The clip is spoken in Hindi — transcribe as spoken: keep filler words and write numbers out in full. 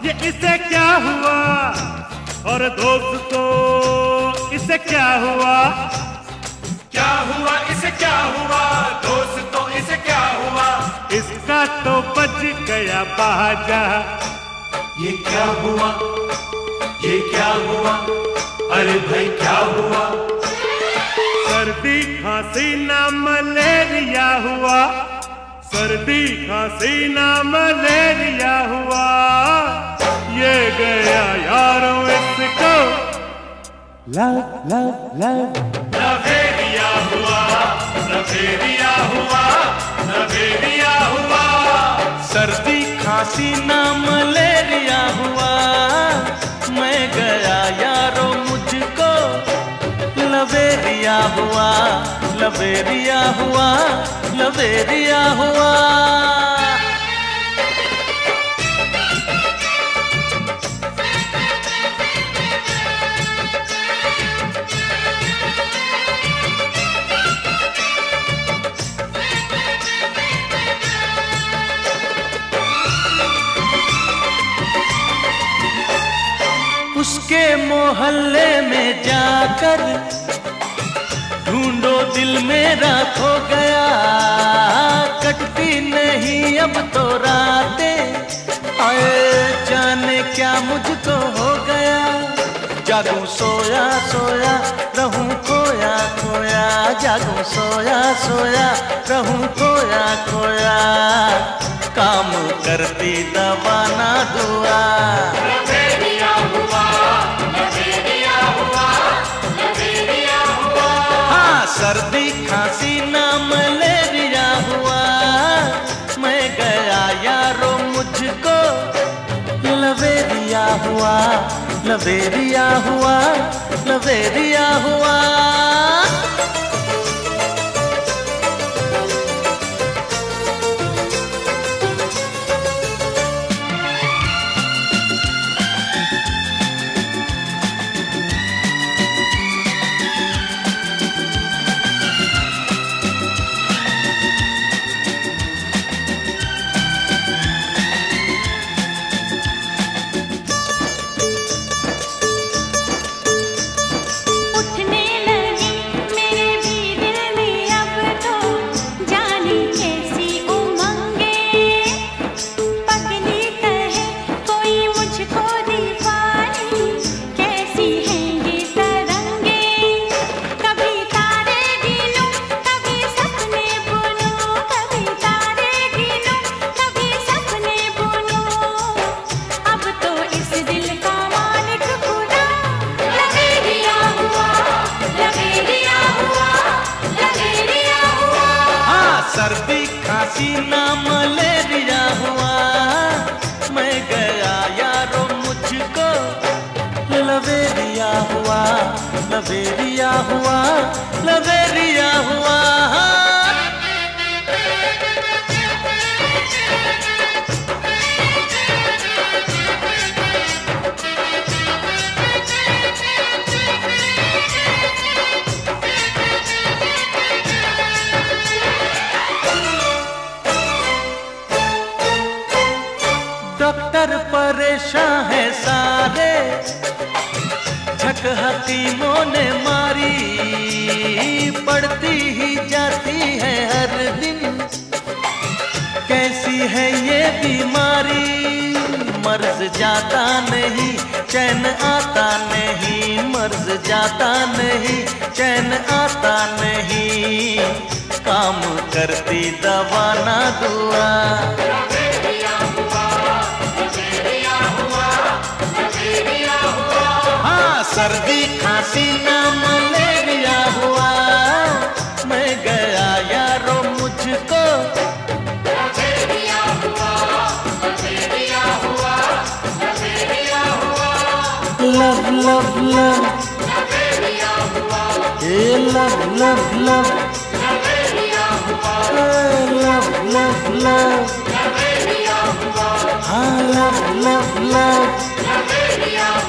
कि इसे क्या हुआ, और दोस्तों इसे क्या हुआ, क्या हुआ इसे क्या हुआ, दोस्तों इसे क्या हुआ, इसका तो बज गया बाजा। ये क्या हुआ, ये क्या हुआ, अरे भाई क्या हुआ, सर्दी खांसी ना मलेरिया हुआ, सर्दी खांसी ना मलेरिया हुआ, ये गया यारों इसको लव लव लव लवेरिया हुआ, लवेरिया हुआ, लवेरिया हुआ, सर्दी खांसी ना मलेरिया हुआ, मैं गया यारो मुझको लवेरिया हुआ, लवेरिया हुआ, लवेरिया हुआ। उसके मोहल्ले में जाकर ढूंढो दिल मेरा खो गया, कटती नहीं अब तो रातें, आए जाने क्या मुझको हो गया, जागूं सोया सोया रहूं खोया खोया, जागूं सोया सोया रहूं खोया खोया, काम करती दवा ना दुआ। लवेरिया हुआ, लवेरिया हुआ, लवेरिया हुआ, हाँ सर्दी खांसी ना मलेरिया हुआ, मैं गया यारो मुझको लवेरिया हुआ, लवेरिया हुआ, लवेरिया हुआ। सर्दी खांसी ना मलेरिया हुआ, मैं गया यारो मुझको लवेरिया हुआ, लवेरिया हुआ, लवेरिया हुआ। डॉक्टर परेशान है सारे, झक हकीमों ने मारी, बढ़ती ही जाती है हर दिन, कैसी है ये बीमारी, मर्ज जाता नहीं चैन आता नहीं, मर्ज जाता नहीं चैन आता नहीं, काम करती दवा ना दुआ। हाँ सर्दी खांसी ना मलेरिया हुआ, मैं गया यारो मुझको लवेरिया हुआ, लवेरिया हुआ, लवेरिया हुआ, लव लव लव, लवेरिया हुआ, ए लव लव लव, लवेरिया हुआ, लव लव लव, लवेरिया हुआ, हाँ लव लव लव, लवेरिया